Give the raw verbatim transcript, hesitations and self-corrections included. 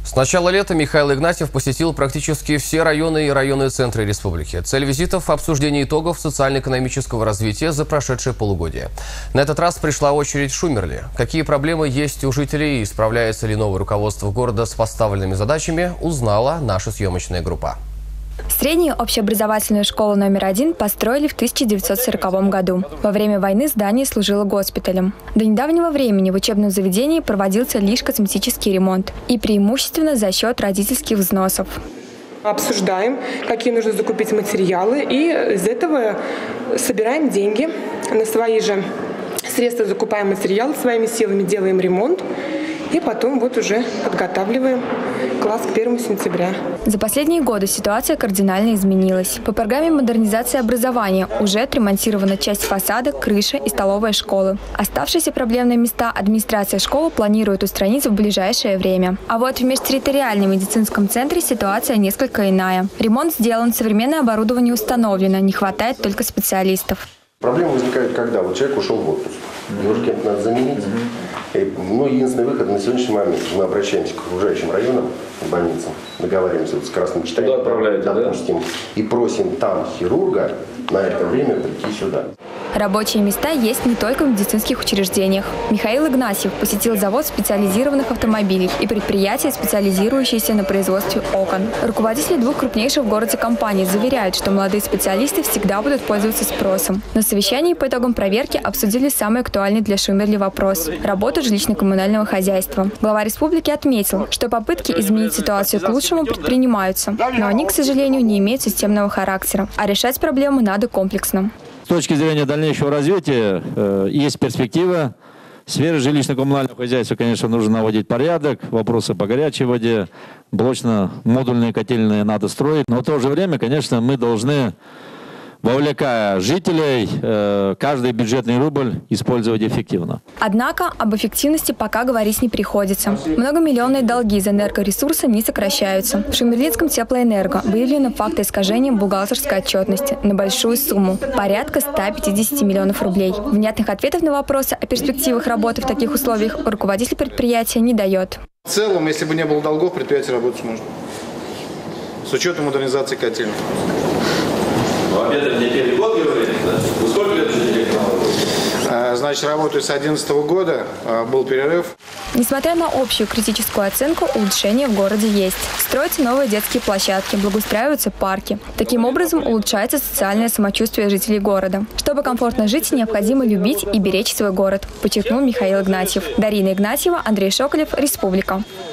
С начала лета Михаил Игнатьев посетил практически все районы и районные центры республики. Цель визитов – обсуждение итогов социально-экономического развития за прошедшее полугодие. На этот раз пришла очередь Шумерли. Какие проблемы есть у жителей и справляется ли новое руководство города с поставленными задачами, узнала наша съемочная группа. Среднюю общеобразовательную школу номер один построили в тысяча девятьсот сороковом году. Во время войны здание служило госпиталем. До недавнего времени в учебном заведении проводился лишь косметический ремонт и преимущественно за счет родительских взносов. Обсуждаем, какие нужно закупить материалы, и из этого собираем деньги на свои же средства, закупаем материалы, своими силами делаем ремонт. И потом вот уже подготавливаем класс к первому сентября. За последние годы ситуация кардинально изменилась. По программе модернизации образования уже отремонтирована часть фасада, крыша и столовая школы. Оставшиеся проблемные места администрация школы планирует устранить в ближайшее время. А вот в межтерриториальном медицинском центре ситуация несколько иная. Ремонт сделан, современное оборудование установлено, не хватает только специалистов. Проблемы возникают, когда вот человек ушел в отпуск, его же кем-то надо заменить. И, ну, единственный выход на сегодняшний момент, мы обращаемся к окружающим районам, к больницам, договариваемся вот с Красным Читанием, допустим, да? И просим там хирурга на это время прийти сюда. Рабочие места есть не только в медицинских учреждениях. Михаил Игнатьев посетил завод специализированных автомобилей и предприятия, специализирующиеся на производстве окон. Руководители двух крупнейших в городе компаний заверяют, что молодые специалисты всегда будут пользоваться спросом. На совещании по итогам проверки обсудили самый актуальный для Шумерли вопрос – работу жилищно-коммунального хозяйства. Глава республики отметил, что попытки изменить ситуацию к лучшему предпринимаются, но они, к сожалению, не имеют системного характера, а решать проблему надо комплексно. С точки зрения дальнейшего развития э, есть перспектива. В сфере жилищно-коммунального хозяйства, конечно, нужно наводить порядок. Вопросы по горячей воде, блочно-модульные котельные надо строить. Но в то же время, конечно, мы должны, вовлекая жителей, э, каждый бюджетный рубль использовать эффективно. Однако об эффективности пока говорить не приходится. Многомиллионные долги за энергоресурсы не сокращаются. В Шумерлинском теплоэнерго выявлены факты искажения бухгалтерской отчетности на большую сумму – порядка ста пятидесяти миллионов рублей. Внятных ответов на вопросы о перспективах работы в таких условиях руководитель предприятия не дает. В целом, если бы не было долгов, предприятие работать сможет. С учетом модернизации котельных. Это не первый год говорили, да? Вы сколько лет уже директором работаете? Значит, работаю с две тысячи одиннадцатого года, был перерыв. Несмотря на общую критическую оценку, улучшения в городе есть. Строятся новые детские площадки, благоустраиваются парки. Таким образом улучшается социальное самочувствие жителей города. Чтобы комфортно жить, необходимо любить и беречь свой город, подчеркнул Михаил Игнатьев. Дарина Игнатьева, Андрей Шоколев, Республика.